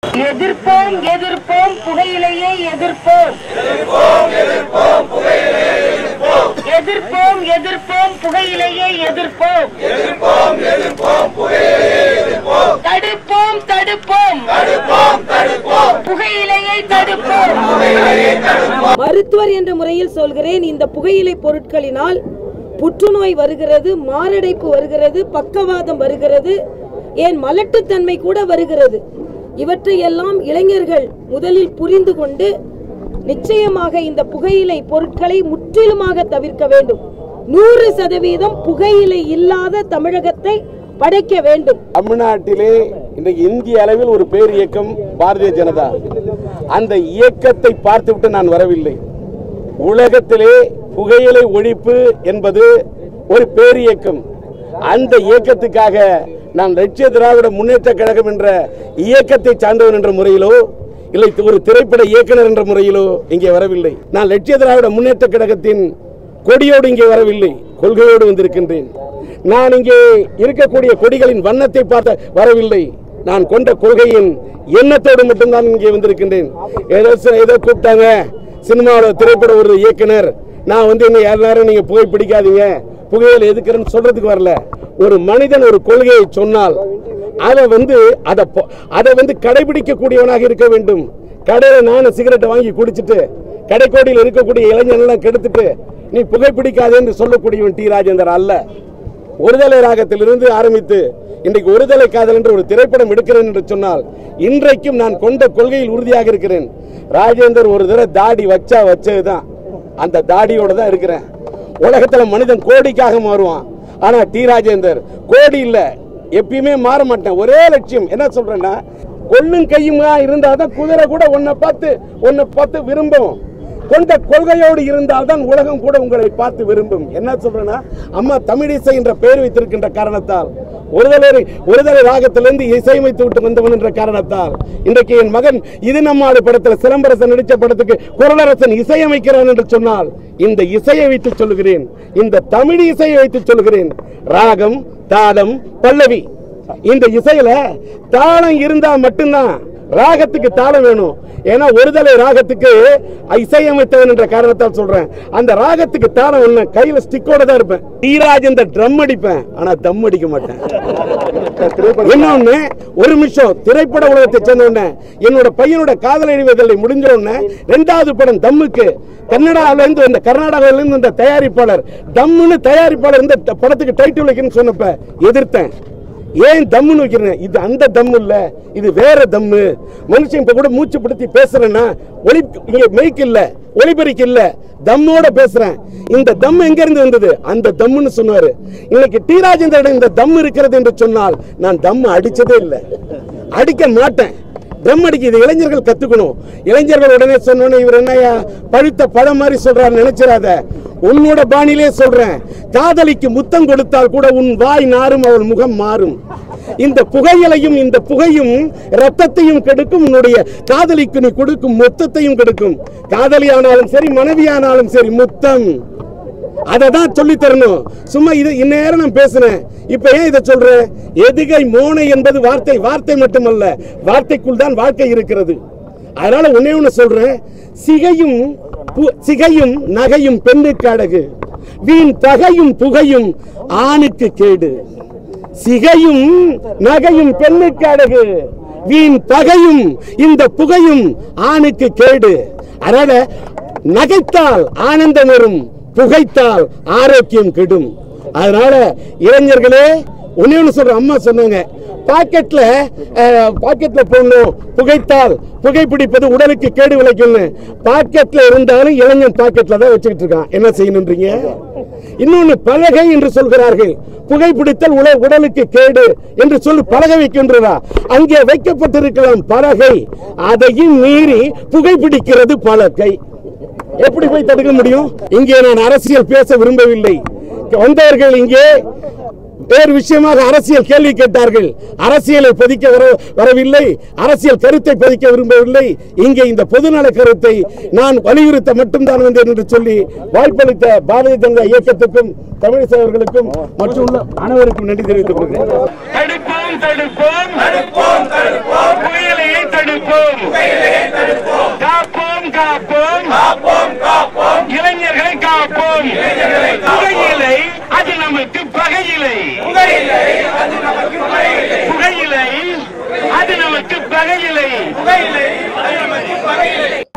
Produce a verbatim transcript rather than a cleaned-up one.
எதிர்ப்போம் எதிர்ப்போம் புகையிலையை எதிர்ப்போம் எதிர்ப்போம் எதிர்ப்போம் புகையிலையை எதிர்ப்போம் தடுப்போம் தடுப்போம் புகையிலையை தடுப்போம். மருத்துவர் என்ற முறையில் சொல்கிறேன், இந்த புகையிலை பொருட்களினால் புற்றுநோய் வருகிறது, மாரடைப்பு வருகிறது, பக்கவாதம் வருகிறது, ஏன் மலட்டுத்தன்மை கூட வருகிறது. இவற்றையெல்லாம் இளைஞர்கள் முதலில் புரிந்து கொண்டு நிச்சயமாக இந்த புகையிலை பொருட்களை முற்றிலுமாக தவிர்க்க வேண்டும். நூறு சதவீதம் புகையிலை இல்லாத தமிழகத்தை படைக்க வேண்டும். தமிழ்நாட்டிலே இன்றைக்கு இந்திய அளவில் ஒரு பேர் இயக்கம் பாரதிய ஜனதா. அந்த இயக்கத்தை பார்த்துவிட்டு நான் வரவில்லை. உலகத்திலே புகையிலை ஒழிப்பு என்பது ஒரு பேர் இயக்கம். அந்த இயக்கத்துக்காக நான் லட்சிய திராவிட முன்னேற்ற கழகம் என்ற இயக்கத்தை சார்ந்தவன் என்ற முறையிலோ இல்லை ஒரு திரைப்பட இயக்குனர் என்ற முறையிலோ இங்கே வரவில்லை. நான் லட்சிய திராவிட முன்னேற்ற கழகத்தின் கொடியோடு இங்கே வரவில்லை, கொள்கையோடு வந்திருக்கின்றேன். நான் இங்கே இருக்கக்கூடிய கொடிகளின் வண்ணத்தை பார்த்த வரவில்லை, நான் கொண்ட கொள்கையின் எண்ணத்தோடு மட்டும்தான் இங்கே வந்திருக்கின்றேன். ஏதோ ஏதோ கூப்பிட்டாங்க சினிமாவில் திரைப்பட ஒரு இயக்குனர், நான் வந்து என்ன யாரும் நீங்க புகை பிடிக்காதீங்க புகையில எதுக்குறேன்னு சொல்றதுக்கு வரல. ஒரு மனிதன் ஒரு கொள்கையை சொன்னால் அதை வந்து அதை அதை வந்து கடைபிடிக்க கூடியவனாக இருக்க வேண்டும். கடையில நானும் சிகரெட்டை வாங்கி குடிச்சிட்டு கடைக்கோடியில் இருக்கக்கூடிய இளைஞர்கள் கெடுத்துட்டு நீ புகைப்பிடிக்காதே என்று சொல்லக்கூடியவன் டி ராஜேந்தர் அல்ல. ஒருதலை ராகத்திலிருந்து ஆரம்பித்து இன்றைக்கு ஒருதலை காதல் என்று ஒரு திரைப்படம் எடுக்கிறேன் என்று சொன்னால் இன்றைக்கும் நான் கொண்ட கொள்கையில் உறுதியாக இருக்கிறேன். ராஜேந்தர் ஒரு தடவை தாடி வச்சா வச்சதுதான், அந்த தாடியோட தான் இருக்கிறேன். உலகத்துல மனிதன் கோடிக்காக மாறுவான், ஆனா டி ராஜேந்தர் கோடி இல்ல, எப்பயுமே மாற மாட்டேன். ஒரே லட்சியம். என்ன சொல்றேன்னா, கொள்ளும் கையுமா இருந்தால்தான் குதிரை கூட உன்னை பார்த்து உன்னை பார்த்து விரும்பும். கொண்ட கொள்கையோடு இருந்தால்தான் உலகம் கூட உங்களை பார்த்து விரும்பும். என்ன சொல்றேன்னா, அம்மா தமிழிசை என்ற பெயர் வைத்திருக்கின்ற காரணத்தால், ஒருதலை ஒருதலை ராகத்திலிருந்து இசையமைத்து விட்டு வந்தவன் என்ற காரணத்தால் இன்றைக்கு என் மகன் இது நம்மாடு படத்தில் சிலம்பரசன் நடித்த படத்துக்கு குரலரசன் இசையமைக்கிறான் என்று சொன்னால் இந்த இசையை வைத்து சொல்லுகிறேன், இந்த தமிழ் இசையை வைத்து சொல்லுகிறேன். ராகம், தாளம், பல்லவி. இந்த இசையில தாளம் இருந்தா மட்டும்தான் ராகத்துக்கு தாளம் வேணும். ஏன்னா ஒருதலை ராகத்துக்கு இசையமைத்தவன் என்ற காரணத்தால் சொல்றேன். அந்த ராகத்துக்கு தாளம் ஒண்ணு கையில ஸ்டிக்கோட தான் இருப்பேன். டி ராஜேந்தர் ட்ரம் அடிப்பேன், ஆனா தம் அடிக்க மாட்டேன். இன்னொன்னு, ஒரு நிமிஷம் திரைப்பட உலகத்தை சேர்ந்த என்னோட பையனோட காதல் இணைவதல்லை முடிஞ்ச உடனே ரெண்டாவது படம் தம்முக்கு கன்னடாவில இருந்து இந்த கர்நாடகாவில இருந்து இந்த தயாரிப்பாளர் தம்முன்னு தயாரிப்பாளர் இந்த படத்துக்கு டைட்டில் வைக்கணும்னு சொன்னப்ப எதிர்த்தேன். ஏன் தம்முன்னு வைக்கிறேன்? இது அந்த தம்மு இல்ல, இது வேற தம்மு. மனுஷன் இப்ப கூட மூச்சு பிடிச்சி பேசுறேன்னா ஒளி இங்க மைக் இல்ல, ஒளிபெருக்கி இல்ல, தம்மோட பேசுறேன். இந்த தம் எங்க இருந்து வந்தது? அந்த தம்முன்னு சொன்னாரு. இன்னைக்கு டி ராஜேந்திரன் இந்த தம் இருக்கிறது என்று சொன்னால் நான் தம் அடிச்சதே இல்லை, அடிக்க மாட்டேன். தம் அடிக்க இது இளைஞர்கள் கத்துக்கணும். இளைஞர்கள் உடனே சொன்னோன்னே இவர் என்னையா பழுத்த பழம் மாதிரி சொல்றாரு நினைச்சிடாத. உன்னோட பாணியிலே சொல்றேன், காதலிக்கு முத்தம் கொடுத்தால் கூட உன் வாய் நாரும், அவள் முகம் மாறும். இந்த புகையிலையும் இந்த புகையும் ரத்தத்தையும் கெடுக்கும், உன்னுடைய காதலிக்கு நீ கொடுக்கும் மொத்தத்தையும் கெடுக்கும். காதலி ஆனாலும் சரி, மனைவி ஆனாலும் சரி, முத்தம் அததான் சொல்லி தரணும். சும்மா இது இந்நேரம் நான் பேசுறேன், இப்ப ஏன் இதை சொல்றேன்? எதுகை மோனை என்பது வார்த்தை, வார்த்தை மட்டுமல்ல, வார்த்தைக்குள் தான் வாழ்க்கை இருக்கிறது. அதனால ஒன்னே ஒண்ணு சொல்றேன், சிகையும் சிகையும் நகையும் பெண்ணுக்கு அழகு, வீண் தகையும் புகையும் ஆணுக்கு கேடு. சிகையும் நகையும் பெண்ணுக்கு அழகு, வீண் தகையும் இந்த புகையும் ஆணுக்கு கேடு. அதனால நகைத்தால் ஆனந்தம் வரும், புகைத்தால் ஆரோக்கியம் கெடும். அதனால இளைஞர்களே ஒன்னே ஒண்ணு சொல்ற, அம்மா சொன்னாங்க பாக்கெட்ல பாக்கெட்ல போடணும், புகைத்தால் புகைப்பிடிப்பது உடலுக்கு கேடு விளைக்கும். பாக்கெட்ல இருந்தாலும் இளைஞன் பாக்கெட்ல தான் வச்சுக்கிட்டு இருக்கான். என்ன செய்யணும்ன்றீங்க? இன்னொன்னு பலகை என்று சொல்கிறார்கள், புகைப்பிடித்தல் உடலுக்கு கேடு என்று சொல்லி பலகை வைக்கின்றதா? அங்கே வைக்கப்பட்டிருக்கலாம் பலகை, அதையும் மீறி புகைப்பிடிக்கிறது பலகை. எப்படி போய் தடுக்க முடியும்? இங்கே நான் அரசியல் பேச விரும்பவில்லை. வந்தவர்கள் இங்கே வேறு விஷயமாக அரசியல் கேள்வி கேட்டார்கள். அரசியலை பதிக்க வரவில்லை, அரசியல் கருத்தை பதிக்க விரும்பவில்லை. இங்கே இந்த பொதுநல கருத்தை நான் வலியுறுத்த மட்டும்தான் வந்தேன் என்று சொல்லி வாய்ப்பளித்த பாரதிய ஜனதா இயக்கத்துக்கும் தமிழிசை அவர்களுக்கும் மற்றும் அனைவருக்கும் நன்றி தெரிவித்துக் கொள்கிறேன். காப்போம் காப்போம் காப்போம் இளைஞர்களை காப்போம் புகையிலை அது நமக்கு பகையிலை புகையிலை அது நமக்கு பகையிலை புகையிலை அது நமக்கு பகையிலை புகையிலை அது நமக்கு பகையிலை